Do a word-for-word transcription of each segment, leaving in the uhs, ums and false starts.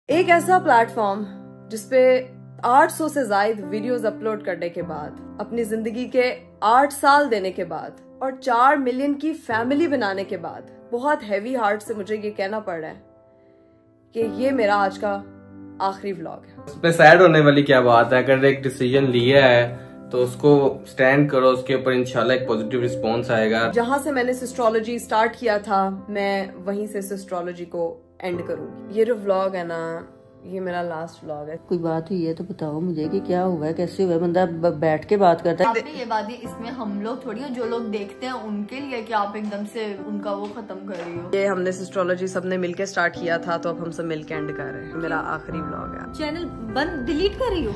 एक ऐसा प्लेटफॉर्म जिसपे आठ सौ से ज्यादा वीडियोस अपलोड करने के बाद, अपनी जिंदगी के आठ साल देने के बाद और चार मिलियन की फैमिली बनाने के बाद बहुत हैवी हार्ट से मुझे ये कहना पड़ रहा है कि ये मेरा आज का आखिरी व्लॉग है। उस पे सैड होने वाली क्या बात है? अगर एक डिसीजन लिया है तो उसको स्टैंड करो, उसके ऊपर इंशाल्लाह एक पॉजिटिव रिस्पॉन्स आएगा। जहां से मैंने सिस्ट्रोलॉजी स्टार्ट किया था, मैं वहीं से सिस्ट्रोलॉजी को एंड करूंगी। ये जो व्लॉग है ना, ये मेरा लास्ट व्लॉग है। कोई बात हुई है तो बताओ मुझे कि क्या हुआ है, कैसे हुआ है? बंदा बैठ के बात करता है। आपने ये बात है, इसमें हम लोग थोड़ी जो लोग देखते हैं उनके लिए कि आप एकदम से उनका वो खत्म कर रही हो। ये हमने सिस्ट्रोलॉजी सबने मिलके स्टार्ट किया था, तो अब हम सब मिलके एंड कर रहे हैं। मेरा आखिरी व्लॉग है। चैनल बंद डिलीट कर रही हो?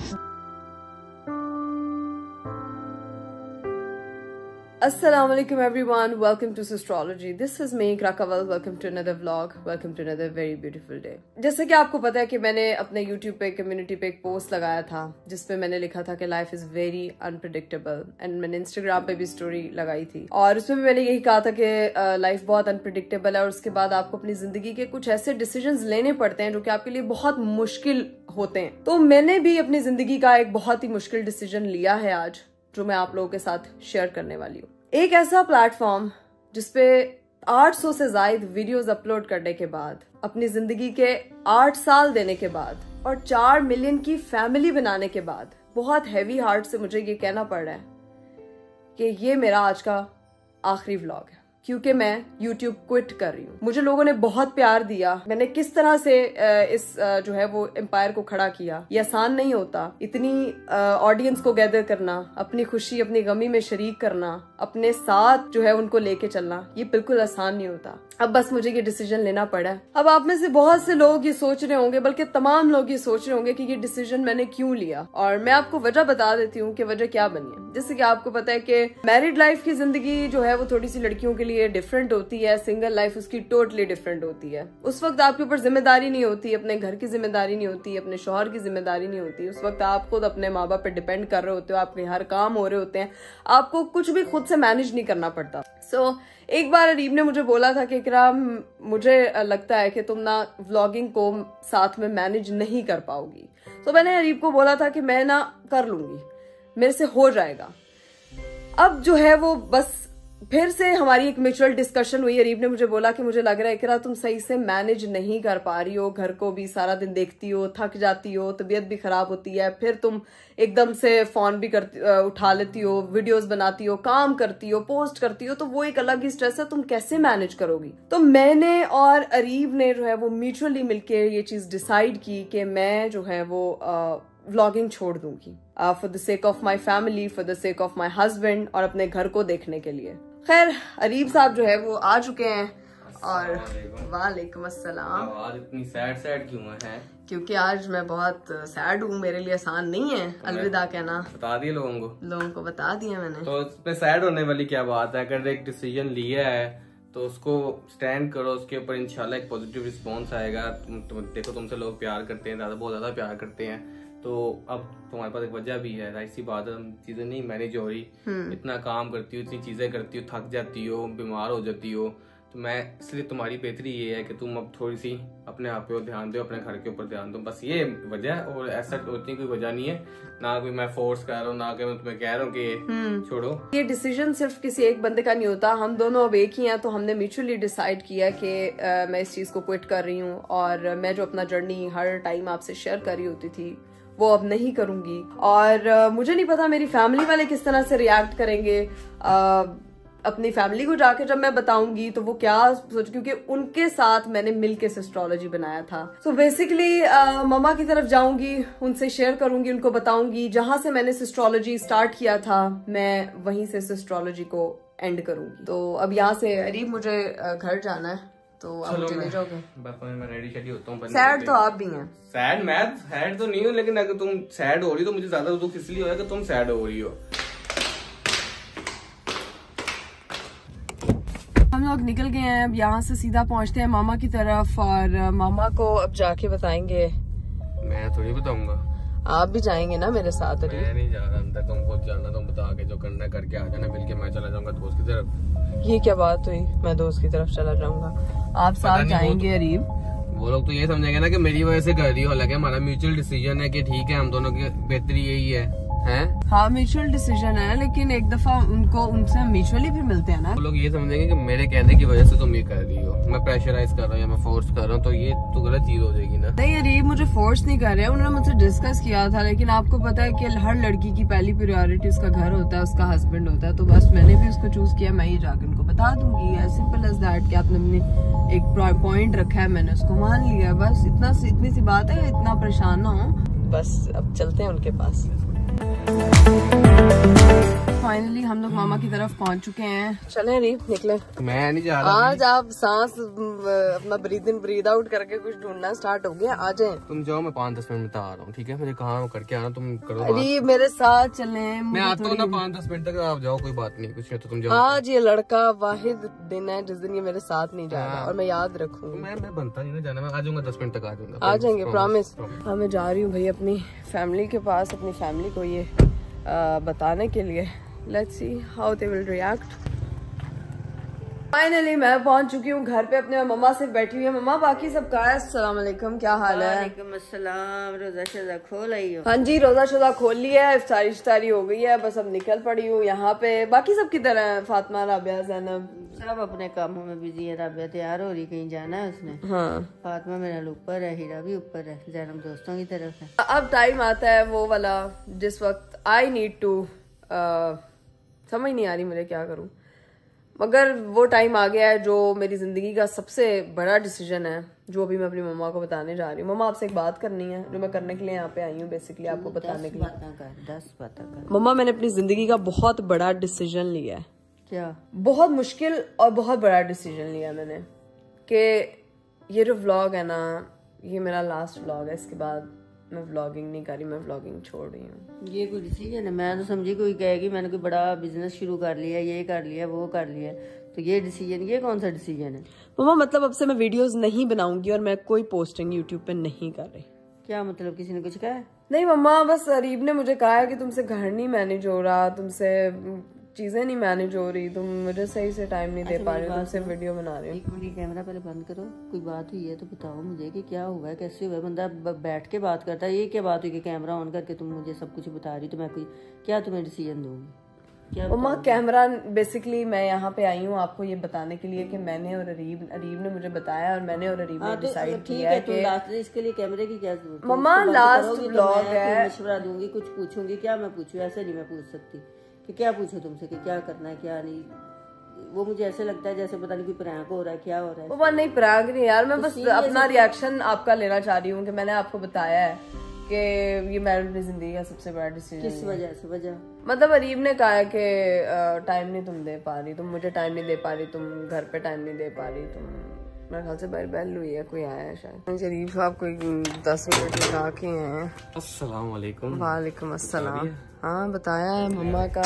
Assalamualaikum everyone, welcome to Sistrology. This is me, Krakawal. Welcome to another vlog. Welcome to another very beautiful day. जैसे कि आपको पता है कि मैंने अपने YouTube पे कम्युनिटी पे एक पोस्ट लगाया था जिसपे मैंने लिखा था कि life is very unpredictable, and मैंने इंस्टाग्राम पे भी स्टोरी लगाई थी और उसमें भी मैंने यही कहा था कि लाइफ बहुत अनप्रिडिक्टेबल है और उसके बाद आपको अपनी जिंदगी के कुछ ऐसे डिसीजंस लेने पड़ते हैं जो कि आपके लिए बहुत मुश्किल होते हैं। तो मैंने भी अपनी जिंदगी का एक बहुत ही मुश्किल डिसीजन लिया है आज, जो मैं आप लोगों के साथ शेयर करने वाली हूँ। एक ऐसा प्लेटफॉर्म जिसपे आठ सौ से ज्यादा वीडियोस अपलोड करने के बाद, अपनी जिंदगी के आठ साल देने के बाद और चार मिलियन की फैमिली बनाने के बाद बहुत हैवी हार्ट से मुझे ये कहना पड़ रहा है कि ये मेरा आज का आखिरी व्लॉग है, क्योंकि मैं YouTube क्विट कर रही हूँ। मुझे लोगों ने बहुत प्यार दिया, मैंने किस तरह से इस जो है वो एम्पायर को खड़ा किया, ये आसान नहीं होता। इतनी ऑडियंस को गैदर करना, अपनी खुशी अपनी गमी में शरीक करना, अपने साथ जो है उनको लेके चलना, ये बिल्कुल आसान नहीं होता। अब बस मुझे ये डिसीजन लेना पड़ा है। अब आप में से बहुत से लोग ये सोच रहे होंगे, बल्कि तमाम लोग ये सोच रहे होंगे कि ये डिसीजन मैंने क्यों लिया, और मैं आपको वजह बता देती हूँ कि वजह क्या बनी है। जैसे कि आपको पता है कि मैरिड लाइफ की जिंदगी जो है वो थोड़ी सी लड़कियों के लिए डिफरेंट होती है, सिंगल लाइफ उसकी टोटली डिफरेंट होती है। उस वक्त आपके ऊपर जिम्मेदारी नहीं होती, अपने घर की जिम्मेदारी नहीं होती, अपने शौहर की जिम्मेदारी नहीं होती। उस वक्त आप खुद अपने माँ बाप पे डिपेंड कर रहे होते हो, आपके हर काम हो रहे होते हैं, आपको कुछ भी खुद से मैनेज नहीं करना पड़ता। सो so, एक बार अरीब ने मुझे बोला था कि इकराम, मुझे लगता है कि तुम ना व्लॉगिंग को साथ में मैनेज नहीं कर पाओगी। तो so, मैंने अरीब को बोला था कि मैं ना कर लूंगी, मेरे से हो जाएगा। अब जो है वो बस फिर से हमारी एक म्यूचुअल डिस्कशन हुई। अरीब ने मुझे बोला कि मुझे लग रहा है कि तुम सही से मैनेज नहीं कर पा रही हो, घर को भी सारा दिन देखती हो, थक जाती हो, तबीयत भी खराब होती है, फिर तुम एकदम से फोन भी करती उठा लेती हो, वीडियोस बनाती हो, काम करती हो, पोस्ट करती हो, तो वो एक अलग ही स्ट्रेस है, तुम कैसे मैनेज करोगी? तो मैंने और अरीब ने जो है वो म्यूचुअली मिलके ये चीज डिसाइड की कि मैं जो है वो व्लॉगिंग छोड़ दूंगी, for the sake of my family, for the sake of my husband, और अपने घर को देखने के लिए। खैर, अरीब साहब जो है वो आ चुके हैं और वालेकुम अस्सलाम। आज इतनी सैड सैड क्यों है? क्योंकि आज मैं बहुत सैड हूँ, मेरे लिए आसान नहीं है अलविदा कहना। बता दिए लोगों को लोगों को बता दिया मैंने। तो इस पे सैड होने वाली क्या बात है? अगर एक डिसीजन लिया है तो उसको स्टैंड करो, उसके ऊपर इंशाल्लाह एक पॉजिटिव रिस्पॉन्स आएगा। तुम, तुम देखो, तुमसे लोग प्यार करते हैं, ज्यादा बहुत ज्यादा प्यार करते हैं, तो अब तुम्हारे पास एक वजह भी है। ऐसी बात है, चीजें नहीं मैनेज हो रही, इतना काम करती हो, इतनी चीजें करती हो, थक जाती हो, बीमार हो जाती हो। तो मैं इसलिए तुम्हारी बेहतरी ये है कि तुम अब थोड़ी सी अपने आप पे ध्यान दो, अपने घर के ऊपर ध्यान दो, बस ये वजह है। और ऐसा उतनी कोई वजह नहीं है, ना कोई मैं फोर्स कर रहा हूँ, ना कि मैं तुम्हें कह रहा हूँ कि छोड़ो। ये डिसीजन सिर्फ किसी एक बंदे का नहीं होता, हम दोनों अब एक ही हैं। तो हमने म्यूचुअली डिसाइड किया कि मैं इस चीज को क्विट कर रही हूँ, और मैं जो अपना जर्नी हर टाइम आपसे शेयर कर रही होती थी वो अब नहीं करूंगी। और uh, मुझे नहीं पता मेरी फैमिली वाले किस तरह से रिएक्ट करेंगे। uh, अपनी फैमिली को जाके जब मैं बताऊंगी तो वो क्या सोच, क्योंकि उनके साथ मैंने मिलके सिस्ट्रोलॉजी बनाया था। So so basically uh, mama की तरफ जाऊंगी, उनसे शेयर करूंगी, उनको बताऊंगी। जहां से मैंने सिस्ट्रोलॉजी स्टार्ट किया था, मैं वहीं से सिस्ट्रोलॉजी को एंड करूंगी। तो अब यहाँ से अरीब मुझे घर जाना है, तो आप मुझे ले जाओगे? मैं रेडी शेडी होता हूँ। सैड तो आप भी हैं। सैड मैं सैड तो नहीं हूँ, लेकिन अगर तुम सैड हो रही हो तो मुझे ज्यादा दुख इसलिए हो रहा है कि तुम सैड हो रही हो। हम लोग निकल गए हैं, अब यहाँ से सीधा पहुँचते हैं मामा की तरफ, और मामा को अब जाके बताएंगे। मैं थोड़ी बताऊंगा, आप भी जाएंगे ना मेरे साथ? अभी मैं नहीं जा रहा अंदर, तुम खुद जाना, तुम बता के जो करना करके आ जाना, मिलके मैं चला जाऊंगा दोस्त की तरफ। ये क्या बात हुई, मैं दोस्त की तरफ चला जाऊंगा? आप साथ जाएंगे अरीब? वो लोग तो ये समझेंगे ना कि मेरी वजह से कर रही हो, हालांकि हमारा म्यूचुअल डिसीजन है कि ठीक है हम दोनों की बेहतरी यही है हैं? हाँ म्यूचुअल डिसीजन है, लेकिन एक दफा उनको उनसे म्यूचुअली भी मिलते हैं ना। वो लोग ये समझेंगे कि मेरे कहने की वजह से तुम ये कर रही हो, मैं प्रेशराइज कर रहा हूँ या मैं फोर्स कर रहा हूँ, तो ये तो गलत चीज हो जाएगी ना। नहीं अरे मुझे फोर्स नहीं कर रहे, उन्होंने मुझसे डिस्कस किया था, लेकिन आपको पता है कि हर लड़की की पहली प्रायोरिटी उसका घर होता है, उसका हस्बैंड होता है, तो बस मैंने भी उसको चूज किया, मैं ही जाकर उनको बता दूंगी, एज सिंपल एज दैट कि आपने अपने एक पॉइंट रखा है, मैंने उसको मान लिया, बस इतना इतनी सी बात है, इतना परेशान ना हो। बस अब चलते हैं उनके पास। फाइनली हम लोग मामा की तरफ पहुंच चुके हैं, चले रीप निकले। मैं नहीं जा रहा। आज आप सांस अपना ब्रीद इन ब्रीद आउट करके कुछ ढूंढना स्टार्ट हो गया, आ जाए। तुम जाओ, मैं पाँच दस मिनट में आ रहा हूँ, ठीक है? मुझे कहाँ करके आना, तुम करो। अरे मेरे साथ चले, मैं आता हूँ ना पाँच दस मिनट तक, आप जाओ, कोई बात नहीं, कुछ है तो तुम जाओ। आज ये लड़का वाहिद दिन है जिस दिन ये मेरे साथ नहीं जा रहा, और मैं याद रखूंगी। मैं मैं बनता नहीं ना जाना, मैं आ जाऊंगा, दस मिनट तक आ जाऊंगा। आ जाएंगे, प्रॉमिस। हाँ मैं जा रही हूँ भाई अपनी फैमिली के पास, अपनी फैमिली को ये आ, बताने के लिए। Let's see how they will react. Finally मैं पहुंच चुकी हूँ घर पे, अपने मम्मा से बैठी हुई है। मम्मा बाकी सब कहाँ है? अस्सलाम वालेकुम, क्या हाल है? वालेकुम अस्सलाम। रोजा शोजा खोल आई हो? हाँ जी रोजा शोजा खोल लिया है, इफ्तारी इफ्तारी हो गई है, बस अब निकल पड़ी हूँ यहाँ पे। बाकी सब किधर है? फातिमा, राबिया, ज़ैनब सब अपने कामों में बिजी है। राबिया तैयार हो रही, कहीं जाना है उसने। हाँ फातिमा मेरा ऊपर है, हीरा भी ऊपर है, ज़ैनब दोस्तों की तरफ है। अब टाइम आता है वो वाला जिस वक्त आई नीड टू, समझ नहीं आ रही मुझे क्या करूं, मगर वो टाइम आ गया है जो मेरी जिंदगी का सबसे बड़ा डिसीजन है, जो अभी मैं अपनी मम्मा को बताने जा रही हूँ। मम्मा आपसे एक बात करनी है, जो मैं करने के लिए यहाँ पे आई हूँ, बेसिकली आपको बताने के लिए। दस बातें कर। मम्मा मैंने अपनी जिंदगी का बहुत बड़ा डिसीजन लिया है। क्या? बहुत मुश्किल और बहुत बड़ा डिसीजन लिया मैंने, कि ये जो व्लॉग है ना, ये मेरा लास्ट व्लॉग है, इसके बाद मैं व्लॉगिंग नहीं कर रही, मैं व्लॉगिंग छोड़ रही हूँ। ये कोई डिसीजन है? मैं तो समझी कोई कहेगी मैंने कोई बड़ा बिजनेस शुरू कर लिया, ये कर लिया, वो कर लिया, तो ये डिसीजन, ये कौन सा डिसीजन है? मम्मा मतलब अब से मैं वीडियोस नहीं बनाऊंगी और मैं कोई पोस्टिंग यूट्यूब पे नहीं कर रही। क्या मतलब? किसी ने कुछ कहा है? नहीं मम्मा, बस अरीब ने मुझे कहा है कि तुमसे घर नहीं मैनेज हो रहा, तुमसे चीजें नहीं मैनेज हो रही, तुम मुझे सही से टाइम नहीं दे पा रही, तुमसे वीडियो बना रही हूँ। एक मिनट कैमरा पहले बंद करो। कोई बात हुई है तो बताओ मुझे कि क्या हुआ है, कैसे हुआ है? बंदा बैठ के बात करता है, ये क्या बात हुई कि कैमरा ऑन करके तुम मुझे सब कुछ बता रही, तो मैं कोई क्या तुम्हें डिसीजन दूंगी? क्या मम्मा कैमरा बेसिकली मैं यहाँ पे आई हूँ आपको ये बताने के लिए कि मैंने और अरीब अरीब ने मुझे बताया और मैंने और अरीब ने डिसाइड किया है कि इसके लिए कैमरे की क्या जरूरत? मम्मा लास्ट व्लॉग है, मशवरा दूंगी, कुछ पूछूंगी। क्या मैं पूछूं? ऐसे नहीं मैं पूछ सकती कि क्या पूछूं तुमसे कि क्या करना है क्या नहीं। वो मुझे ऐसे लगता है जैसे पता नहीं कोई प्रैंक हो रहा है, क्या हो रहा है। वो नहीं प्रैंक नहीं यार, मैं बस अपना रिएक्शन आपका लेना चाह रही हूँ कि मैंने आपको बताया है कि ये मेरी अपनी जिंदगी का सबसे बड़ा डिसीजन। किस वजह से? वजह मतलब अरीब ने कहा है कि टाइम नहीं तुम दे पा रही, तुम मुझे टाइम नहीं दे पा रही, तुम घर पे टाइम नहीं दे पा रही, तुम मेरे ख्याल से बैल बैल हुई है, कोई आया है शायद। शरीफ साहब कोई दस मिनट लगा के हैं। अस्सलाम वालेकुम। वालेकुम अस्सलाम। हाँ बताया है, मम्मा का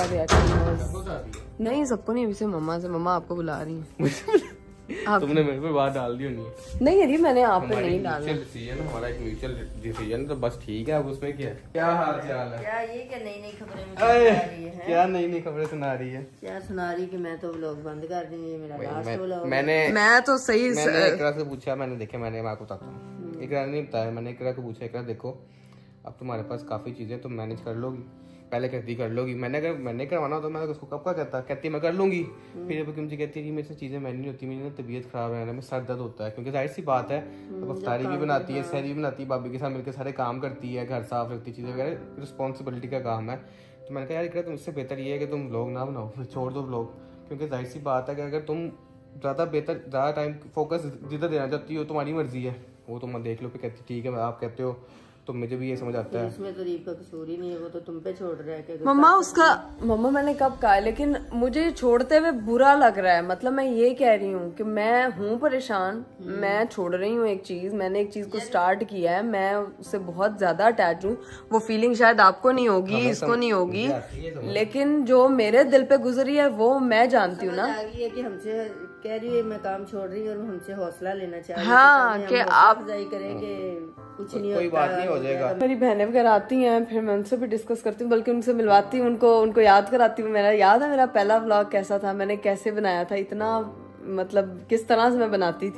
रिएक्शन नहीं सबको नहीं, अभी से मम्मा से, मम्मा आपको बुला रही है। तुमने मेरे पे बात डाल दी होनी है। नहीं अरे मैंने आप पे नहीं डाला। डिसीजन हमारा एक म्यूचुअल डिसीजन, तो बस ठीक है। अब उसमें क्या है? क्या हाल चाल है? क्या ये क्या नई नई खबरें मुझे सुना रही है? क्या नई नई खबरें सुना रही है? क्या सुना रही कि मैं तो व्लॉग बंद कर रही हूँ, ये मेरा लास्ट व्लॉग। मैंने मैं तो सही मैंने इकरा से पूछा, मैंने देखा, मैंने मैं आपको बताता हूँ, इकरा ने नहीं बताया, मैंने इकरा को पूछा, इकरा देखो अब तुम्हारे पास काफी चीजें तुम मैनेज कर लोगी, पहले कहती कर लोगी, मैंने अगर मैंने करवाना तो मैं उसको कब का कहता, कहती मैं कर लूंगी, फिर अब मुझे कहती है कि मेरे से चीजें मैनेज नहीं होती, मेरी ना तबीयत खराब है, मेरा सर दर्द होता है, क्योंकि जाहिर सी बात है अब अफ्तारी भी बनाती है, सहरी भी बनाती है, भाभी के साथ मिलकर सारे काम करती है, घर साफ रखती है, चीजें वगैरह, रिस्पॉन्सिबिलिटी का काम है। तो मैंने कहा यार इकरा तुम इससे बेहतर ये है कि तुम व्लॉग ना बनाओ, छोड़ दो व्लॉग, क्योंकि जाहिर सी बात है कि अगर तुम ज़्यादा बेहतर ज़्यादा टाइम फोकस जिधर देना चाहती हो तुम्हारी मर्जी है, वो तुम देख लो। फिर कहती ठीक है आप कहते हो तो मुझे भी ये समझ आता है। इसमें तो रीब का कसूर ही नहीं है, वो तो तुम पे छोड़ रहा है कि मम्मा उसका मम्मा मैंने कब कहा है, लेकिन मुझे छोड़ते हुए बुरा लग रहा है। मतलब मैं ये कह रही हूँ कि मैं हूँ परेशान, मैं छोड़ रही हूँ एक चीज, मैंने एक चीज को स्टार्ट किया है, मैं उससे बहुत ज्यादा अटैच हूँ। वो फीलिंग शायद आपको नहीं होगी, इसको नहीं होगी, लेकिन जो मेरे दिल पे गुजरी है वो मैं जानती हूँ ना। कि हमसे कह रही है मैं काम छोड़ रही हूँ और हमसे हौसला लेना चाह रही है। हाँ कि आप करें कि कुछ नहीं कोई बात नहीं हो जाएगा। मेरी बहनें वगैरह आती हैं, फिर मैं उनसे भी डिस्कस करती हूँ, बल्कि उनसे मिलवाती हूँ, उनको उनको याद कराती हूँ। मेरा याद है मेरा पहला व्लॉग कैसा था, मैंने कैसे बनाया था, इतना मतलब किस तरह से मैं बनाती थी,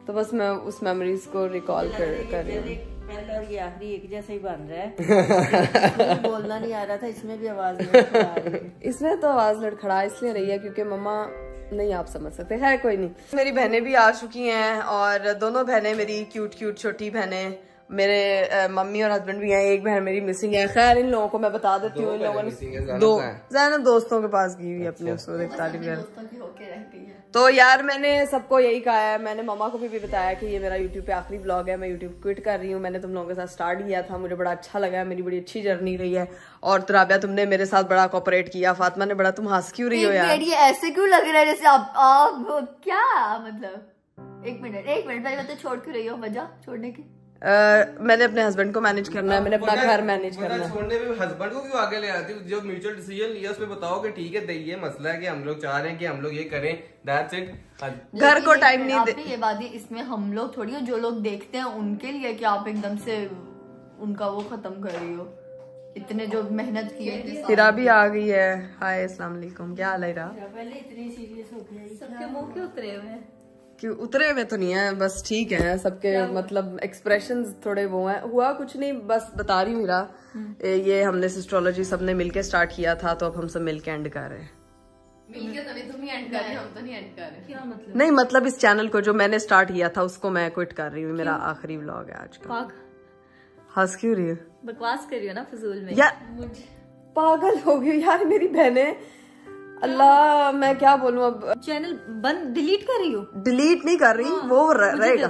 तो बस मैं उस मेमोरीज को रिकॉल कर कर रही हूँ। पहला और ये आखिरी एक जैसा ही बन रहा है। बोलना नहीं आ रहा था, इसमें भी आवाज लड़खड़ा रही है। इसमें तो आवाज लड़खड़ा इसलिए रही है क्योंकि मम्मा नहीं आप समझ सकते। है कोई नहीं। मेरी बहनें भी आ चुकी हैं और दोनों बहनें मेरी क्यूट क्यूट छोटी बहनें, मेरे मम्मी और हस्बैंड भी हैं, एक बहन मेरी मिसिंग है। खैर इन लोगों को मैं बता देती हूँ, इन लोगों ने दो ज़ैनब दोस्तों के पास गई हुई अपने उसको इफ्तारी वगैरह। तो यार मैंने सबको यही कहा है, मैंने मम्मा को भी, भी बताया कि ये मेरा यूट्यूब पे आखिरी व्लॉग है, मैं यूट्यूब क्विट कर रही हूँ। मैंने तुम लोगों के साथ स्टार्ट किया था, मुझे बड़ा अच्छा लगा, मेरी बड़ी अच्छी जर्नी रही है। और तुराबिया तुमने मेरे साथ बड़ा कोऑपरेट किया, फातिमा ने बड़ा, तुम हंस क्यों रही हो यार? ये ऐसे क्यों लग रहा है जैसे आप, आप क्या मतलब? एक मिनट एक मिनट पहले तो छोड़ क्यों रही हो? वजह छोड़ने की? Uh, मैंने अपने हस्बैंड को मैनेज करना है, मैंने अपना घर मैनेज करना है। छोड़ने में हस्बैंड को क्यों आगे ले आती हो? जो म्यूचुअल डिसीजन लिया उसमें बताओ कि ठीक है, ये मसला है कि हम लोग चाह रहे हैं कि हम लोग ये करें, दैट्स इट। घर को टाइम नहीं दे। ये बात है, इसमें हम लोग थोड़ी, जो लोग देखते हैं उनके लिए कि आप एकदम से उनका वो खत्म कर रही हो, इतने जो मेहनत की है। हिरा भी आ गई है। हाय अस्सलाम वालेकुम, क्या हाल है हिरा? पहले इतनी सीरियस हो गई, सबके मुंह क्यों उतरे हुए हैं? क्यों उतरे हुए तो नहीं है, बस ठीक है सबके, मतलब एक्सप्रेशंस थोड़े वो हैं। हुआ कुछ नहीं, बस बता रही हूँ हिरा, ये हमने एस्ट्रोलॉजी सबने मिलके स्टार्ट किया था, तो अब हम सब मिलके एंड कर रहे हैं। मिलके तो नहीं, तुम ही एंड कर रहे हो, हम तो नहीं एंड कर रहे। क्या मतलब? नहीं मतलब इस चैनल को जो मैंने स्टार्ट किया था उसको मैं क्विट कर रही हूँ, मेरा आखिरी व्लॉग है आज का। हंस क्यों रही हो? बकवास कर रही हो ना फजूल में। यार पागल हो गई यार मेरी बहनें, अल्लाह मैं क्या बोलूं। अब चैनल बंद डिलीट कर रही हो? डिलीट नहीं कर रही, वो रहेगा।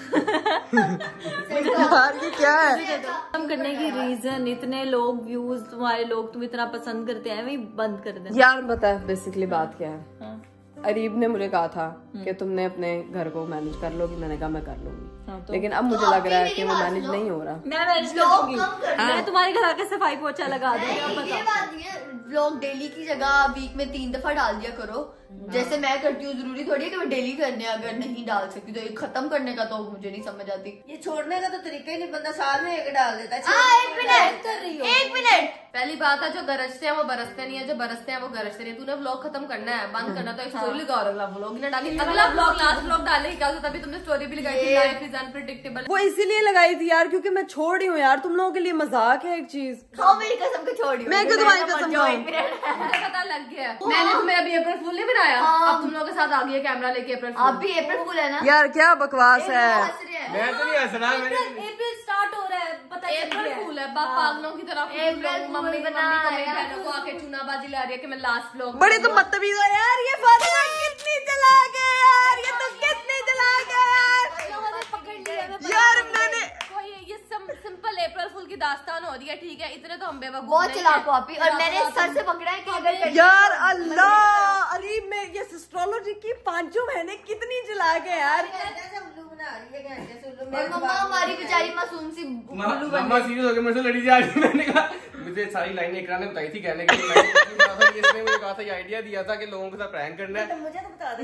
यार ये क्या है? हम करने की रीजन, इतने लोग व्यूज तुम्हारे, लोग तुम इतना पसंद करते हैं, वही बंद कर देना। यार बता बेसिकली बात क्या है। हाँ। अरीब ने मुझे कहा था कि तुमने अपने घर को मैनेज कर लोगी, मैंने कहा मैं कर लूंगी। हाँ, तो लेकिन अब मुझे तो लग रहा है कि वो मैनेज नहीं हो रहा। मैं मैनेज कर दूंगी, मैं तुम्हारे घर आके सफाई पोछा लगा दूंगी। व्लॉग डेली की जगह वीक में तीन दफा डाल दिया करो, जैसे मैं करती हूँ। जरूरी थोड़ी है कि मैं डेली करने, अगर नहीं डाल सकती तो एक खत्म करने का तो मुझे नहीं समझ आती। ये छोड़ने का तो तरीका ही नहीं, बंदा साल में एक डाल देता है। एक मिनट कर रही हो, एक मिनट। पहली बात है, जो गरजते हैं वो बरसते नहीं है, जो बरसते हैं वो गरजते नहीं। तूने व्लॉग खत्म करना है, बंद करना, तो एक स्टोरी लगा और अगला व्लॉग ना डाली। अगला व्लॉग लास्ट व्लॉग डाले, क्या होता? तभी तुमने स्टोरी भी लगाई थी, लाइफ इज अनप्रेडिक्टेबल। वो इसीलिए लगाई थी यार क्योंकि मैं छोड़ रही हूँ यार, तुम लोगों के लिए मजाक है एक चीज। खाओ मेरी कसम को छोड़ रही हूँ, मैं क्यों तुम्हारी कसम खाऊं? मुझे पता लग गया, मैंने तुम्हें अभी अप्रैल फूल नहीं बनाया। अब तुम लोगों के साथ आ गई है कैमरा लेके अप्रैल फूल। आप भी अप्रैल फूल है ना यार? क्या बकवास है, मैं तो नहीं हंस रहा। अप्रैल स्टार्ट हो रहा है, पता है अप्रैल फूल है। पागलों की तरह मम्मी बहनों को आके चुनाबाजी ला रही है कि मैं लास्ट व्लॉग। बड़ी तुम बदतमीज हो यार। ये फातिमा कितनी चालाक है यार, ये तो कितनी चालाक है यार। पकड़ लिया यार मैंने ये सिंपल अप्रैल फूल की दास्तान हो रही है, ठीक है? इतने तो हम बेवकूफ बहुत चलाक हो आप ही। और मैंने सर से पकड़ा है कि अगर यार अल्लाह अरे मैं ये एस्ट्रोलॉजी की पांचों बहनें कितनी चालाक है यार। मम्मा हमारी बेचारी मासूम सी उल्लू बन मम्मा सीरियस हो गई, मेरे से लड़ी जा रही है। मैंने कहा मुझे सारी लाइनें इकरा ने बताई थी कहने के लिए। इसने मुझे कहा था, ये आइडिया दिया था कि लोगों के साथ प्रैंक करना है। मुझे तो बता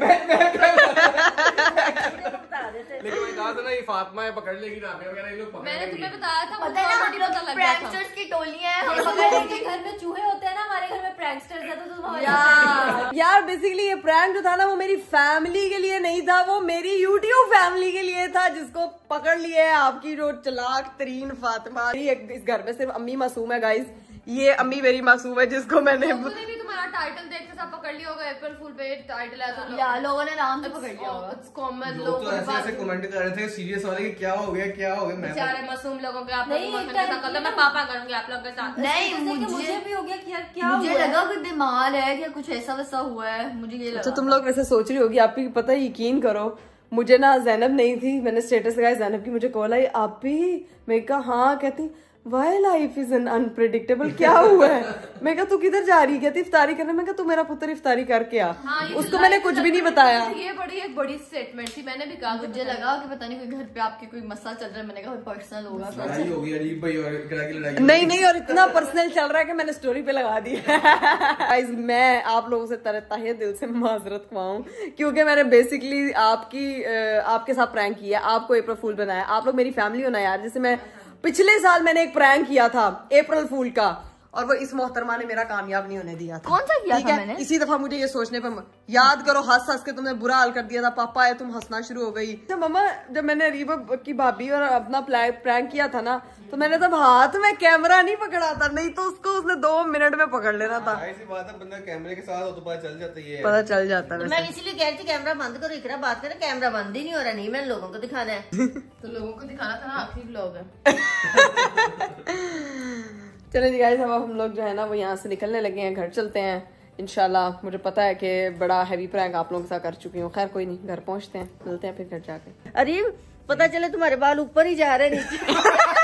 देते। लेकिन मैंने कहा था ना, ये फातिमा है, पकड़ लेगी राबे वगैरह, ये लोग पकड़ मैंने लेंगे। तुम्हें बताया था, पता है ना प्रैंकस्टर्स की टोली है। हम के घर में चूहे होते हैं ना, हमारे घर में प्रैंकस्टर्स है। तो तुम यार यार बेसिकली ये प्रैंक जो था ना, वो मेरी फैमिली के लिए नहीं था, वो मेरी यूट्यूब फैमिली के लिए था, जिसको पकड़ लिया है आपकी जो चालाक तरीन फातिमा। इस घर में सिर्फ अम्मी मासूम है गाइस, ये अम्मी मेरी मासूम है जिसको मैंने लोगों भी तुम्हारा टाइटल देख के सब पकड़ लिया होगा। अप्रैल फूल पे टाइटल है तो या लोगों ने आराम से पकड़ लिया होगा। It's common. लोग तो ऐसे ऐसे कमेंट कर रहे थे सीरियस वाले कि क्या हो गया क्या हो गया। मैं बेचारे मासूम लोगों के आप लोग मैं पापा करूंगी आप लोगों के साथ। नहीं मुझे भी हो गया कि यार क्या मुझे लगा कि बीमार है क्या, कुछ ऐसा वैसा हुआ है, मुझे ये लगा। तो तुम लोग वैसे सोच रही होगी, आपको पता है, यकीन करो मुझे ना ज़ैनब नहीं थी, मैंने स्टेटस लगाया ज़ैनब की, मुझे कॉल आई आप भी। मैं कहा हाँ, कहती why life is an unpredictable, क्या हुआ है? मैं कहा तू किधर जा रही है? कहती इफ्तारी करने। मैं कहा तू मेरा पुत्र इफ्तारी करके आ। हाँ, उसको मैंने कुछ भी नहीं बताया। ये बड़ी एक बड़ी स्टेटमेंट थी, मैंने भी कहा। मुझे लगा कि पता नहीं कोई घर पे आपके कोई मसला चल रहा है, मैंने कहा पर्सनल होगा। लड़ाई हो गई अरीब भाई और इकरा की लड़ाई। नहीं नहीं, और इतना पर्सनल चल रहा है कि मैंने स्टोरी पे लगा दी। गाइस मैं आप लोगों से तरह तहे दिल से माजरत ख्वाऊं, क्योंकि मैंने बेसिकली आपकी आपके साथ प्रैंक किया, आपको अप्रैल फूल बनाया। आप लोग मेरी फैमिली हो ना यार। जैसे मैं पिछले साल मैंने एक प्रैंक किया था अप्रैल फूल का, और वो इस मोहतरमा ने मेरा कामयाब नहीं होने दिया था। कौन सा किया था मैंने? इसी दफा मुझे ये सोचने पर याद करो, हंस हंस के तुमने बुरा हाल कर दिया था, पापा है तुम हंसना शुरू हो गई। तो मम्मा जब मैंने अरीबा की भाभी और अपना प्रैंक किया था ना, तो मैंने तब हाथ में कैमरा नहीं पकड़ा था, नहीं तो उसको उसने दो मिनट में पकड़ लेना था। ऐसी बात है, बंदा कैमरे के साथ हो तो पता चल जाता है, पता चल जाता है। मैं इसीलिए कह रही थी कैमरा बंद करो, इकरा बात करें, कैमरा बंद ही नहीं हो रहा। नहीं मैंने लोगों को दिखाना है तो लोगों को दिखाना था ना, आखिरी व्लॉग है। चलो जी गाइस, अब हम लोग जो है ना वो यहाँ से निकलने लगे हैं, घर चलते हैं इंशाल्लाह। मुझे पता है कि बड़ा हैवी प्रैंक आप लोगों के साथ कर चुकी हूँ, खैर कोई नहीं, घर पहुँचते हैं, मिलते हैं फिर घर जाके। अरे पता चले तुम्हारे बाल ऊपर ही जा रहे नीचे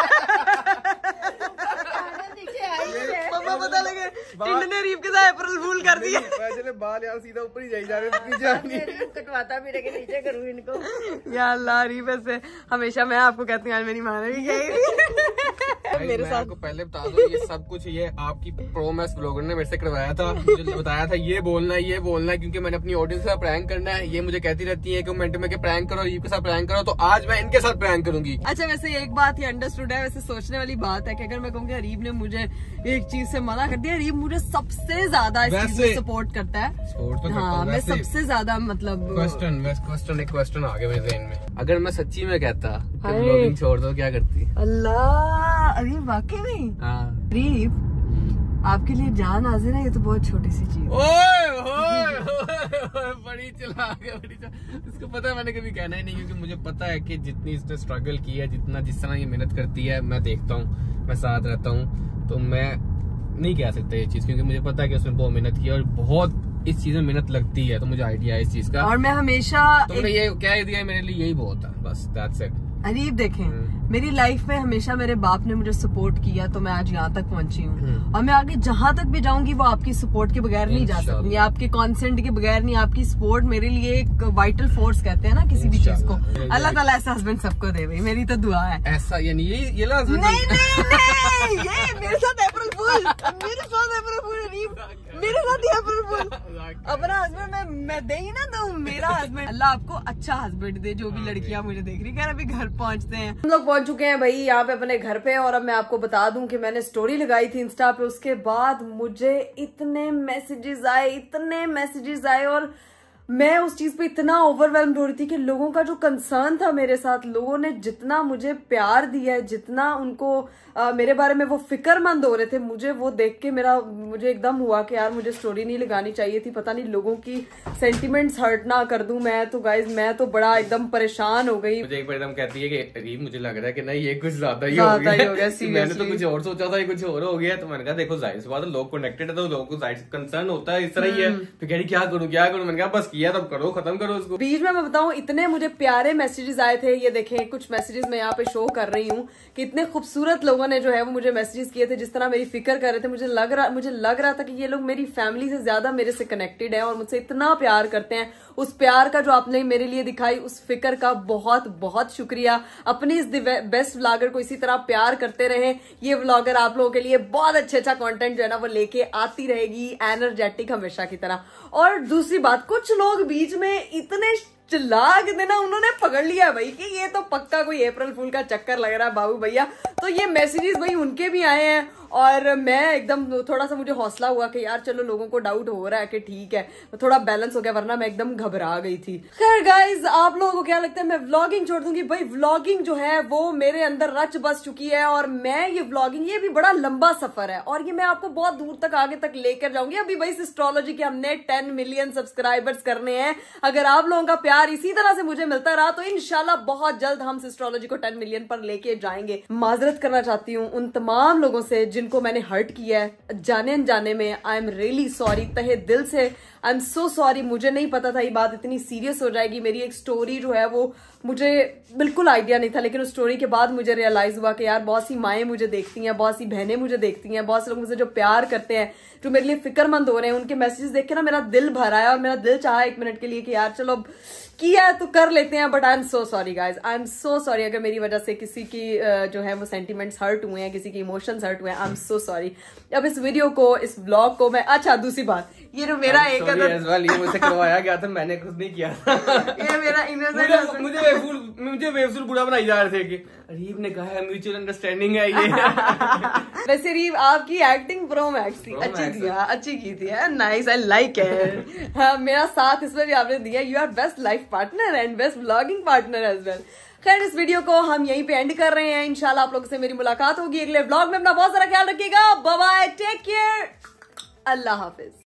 पापा पता लगे टिंड ने रीप के साथ अप्रैल फूल कर दिया। चले बाल यार सीधा ऊपर ही जाई जा रहे, कटवाता मेरे के नीचे करूँ इनको। या अल्लाह, रीप ऐसे हमेशा मैं आपको कहती हूँ, आज मेरी माँ ने भी कही मेरे साथ। आपको पहले बता दो, ये सब कुछ ये आपकी प्रोमेस ब्लॉगर ने मेरे से करवाया था। मुझे बताया था ये बोलना है ये बोलना है, क्योंकि मैंने अपनी ऑडियंस के साथ प्रैंक करना है। ये मुझे कहती रहती है कमेंट में कि प्रैंक करो, रीप के साथ प्रैंक करो, तो आज मैं इनके साथ प्रैंक करूंगी। अच्छा वैसे एक बात ये अंडरस्टूड है, वैसे सोचने वाली बात है कि अगर मैं कहूँगी अरीब ने मुझे एक चीज से मना कर दिया, अरीब मुझे सबसे ज्यादा इस चीज में सपोर्ट करता है। सपोर्ट तो हाँ, मैं सबसे ज्यादा मतलब क्वेश्चन क्वेश्चन एक क्वेश्चन आ गया मेरे ज़हन में, अगर मैं सच्ची में कहता कि ब्लॉगिंग छोड़ दो, क्या करती? अल्लाह, अरे वाकई में हाँ, अरीब आपके लिए जान हाजिर है, ये तो बहुत छोटी सी चीज। ओए ओए ओए, बड़ी चालाक है, बड़ी चालाक। इसको पता है मैंने कभी कहना ही नहीं, क्योंकि मुझे पता है कि जितनी इसने स्ट्रगल की है, जितना जिस तरह ये मेहनत करती है, मैं देखता हूँ, मैं साथ रहता हूँ, तो मैं नहीं कह सकता ये चीज, क्योंकि मुझे पता है कि उसने बहुत मेहनत की है और बहुत इस चीज में मेहनत लगती है, तो मुझे आइडिया है इस चीज का। और मैं हमेशा तुमने ये क्या दिया है मेरे लिए, यही बहुत है, बस दैट्स इट। अरीब देखें, मेरी लाइफ में हमेशा मेरे बाप ने मुझे सपोर्ट किया, तो मैं आज यहाँ तक पहुंची हूँ, और मैं आगे जहाँ तक भी जाऊंगी वो आपकी सपोर्ट के बगैर नहीं जा सकती, आपके कॉन्सेंट के बगैर नहीं। आपकी सपोर्ट मेरे लिए एक वाइटल फोर्स कहते हैं ना किसी भी चीज को। अल्लाह ताला ऐसा हस्बैंड सबको दे, भाई मेरी तो दुआ है। ऐसा यानी ये ये ला नहीं नहीं नहीं, ये मेरे साथ अप्रैल फूल, मेरे साथ अप्रैल फूल, मेरे साथ ही अप्रैल फूल। अपना हस्बैंड मैं मैं दे ही ना दूं, मेरा हस्बैंड। अल्लाह आपको अच्छा हस्बैंड दे, जो भी लड़कियां मुझे देख रही है। अभी घर पहुंचते हैं हम लोग, पहुंच चुके हैं भाई यहाँ पे अपने घर पे। और अब मैं आपको बता दूं कि मैंने स्टोरी लगाई थी इंस्टा पे, उसके बाद मुझे इतने मैसेजेस आए, इतने मैसेजेस आए, और मैं उस चीज पे इतना ओवरवेल्म्ड हो रही थी कि लोगों का जो कंसर्न था मेरे साथ, लोगों ने जितना मुझे प्यार दिया है, जितना उनको आ, मेरे बारे में वो फिक्रमंद हो रहे थे, मुझे वो देख के मेरा मुझे एकदम हुआ कि यार मुझे स्टोरी नहीं लगानी चाहिए थी, पता नहीं लोगों की सेंटिमेंट्स हर्ट ना कर दूं मैं। तो गाइज मैं तो बड़ा एकदम परेशान हो गई। मुझे एक बार एकदम कहती है कि अरीब मुझे लग रहा है कि नहीं ये कुछ ज्यादा ही हो गया, हो गया मैंने तो कुछ और सोचा था, ये कुछ और हो गया। तो मैंने कहा देखो जाहिर सी बात है, लोग कनेक्टेड है तो लोगों को जाहिर कंसर्न होता है, इस तरह ही है। तो कह रही क्या करूँ क्या करूँ, मैंने कहा बस किया तब करो, खत्म करो उसको। बीच में मैं बताऊं, इतने मुझे प्यारे मैसेजेस आए थे, ये देखें कुछ मैसेजेस मैं यहाँ पे शो कर रही हूँ कि इतने खूबसूरत लोगों ने जो है वो मुझे मैसेजेस किए थे, जिस तरह मेरी फिक्र कर रहे थे। मुझे लग रहा मुझे लग रहा था कि ये लोग मेरी फैमिली से ज्यादा मेरे से कनेक्टेड है और मुझसे इतना प्यार करते हैं। उस प्यार का जो आपने मेरे लिए दिखाई, उस फिक्र का बहुत बहुत शुक्रिया। अपनी इस बेस्ट व्लॉगर को इसी तरह प्यार करते रहे। ये व्लॉगर आप लोगों के लिए बहुत अच्छे अच्छा कंटेंट जो है ना वो लेके आती रहेगी, एनर्जेटिक हमेशा की तरह। और दूसरी बात, कुछ लोग बीच में इतने चिल्ला के देना उन्होंने पकड़ लिया भाई कि ये तो पक्का कोई अप्रैल फूल का चक्कर लग रहा है बाबू भैया। तो ये मैसेजेस भाई उनके भी आए हैं और मैं एकदम थोड़ा सा मुझे हौसला हुआ कि यार चलो लोगों को डाउट हो रहा है कि ठीक है, थोड़ा बैलेंस हो गया, वरना मैं एकदम घबरा गई थी। खैर गाइज, आप लोगों को क्या लगता है मैं व्लॉगिंग छोड़ दूंगी? भाई व्लॉगिंग जो है वो मेरे अंदर रच बस चुकी है और मैं ये व्लॉगिंग, ये भी बड़ा लंबा सफर है और ये मैं आपको बहुत दूर तक आगे तक लेकर जाऊंगी। अभी भाई एस्ट्रोलॉजी के हमने टेन मिलियन सब्सक्राइबर्स करने हैं। अगर आप लोगों का प्यार इसी तरह से मुझे मिलता रहा तो इंशाल्लाह बहुत जल्द हम एस्ट्रोलॉजी को टेन मिलियन पर लेके जाएंगे। माजरत करना चाहती हूँ उन तमाम लोगों से जिनको मैंने हर्ट किया है जाने अनजाने में। आई एम रियली सॉरी, तहे दिल से आई एम सो सॉरी। मुझे नहीं पता था ये बात इतनी सीरियस हो जाएगी। मेरी एक स्टोरी जो है वो मुझे बिल्कुल आइडिया नहीं था, लेकिन उस स्टोरी के बाद मुझे रियलाइज हुआ कि यार बहुत सी माएं मुझे देखती हैं, बहुत सी बहनें मुझे देखती हैं, बहुत से लोग मुझे जो प्यार करते हैं, जो मेरे लिए फिक्रमंद हो रहे हैं, उनके मैसेजेस देख के ना मेरा दिल भर आया और मेरा दिल चाहा एक मिनट के लिए कि यार चलो किया है तो कर लेते हैं। But I am so sorry guys, I am so sorry अगर मेरी वजह से किसी की जो है वो सेंटिमेंट्स हर्ट हुए हैं, किसी की इमोशंस हर्ट हुए हैं। I am so sorry. अब इस वीडियो को, इस ब्लॉग को मैं, अच्छा दूसरी बात, ये जो मेरा एक ये मुझसे करवाया गया था, मैंने खुद नहीं किया था। ये मेरा इनोसेंट, मुझे बेवकूफ मुझे बेवकूफ बुरा बनाई जा रहे थे कि अरीब ने कहा है म्यूचुअल अंडरस्टैंडिंग है ये। वैसे अरीब आपकी एक्टिंग प्रो मैक्स थी, अच्छी थी, हाँ अच्छी की थी, नाइस, आई लाइक इट। हाँ मेरा साथ इसमें भी आपने दिया, you are best life partner and best vlogging partner as well. खैर इस वीडियो को हम यहीं पे एंड कर रहे हैं, इंशाल्लाह आप लोगों से मेरी मुलाकात होगी अगले व्लॉग में। अपना बहुत सारा ख्याल रखिएगा, बाय बाय, टेक केयर, अल्लाह हाफिज।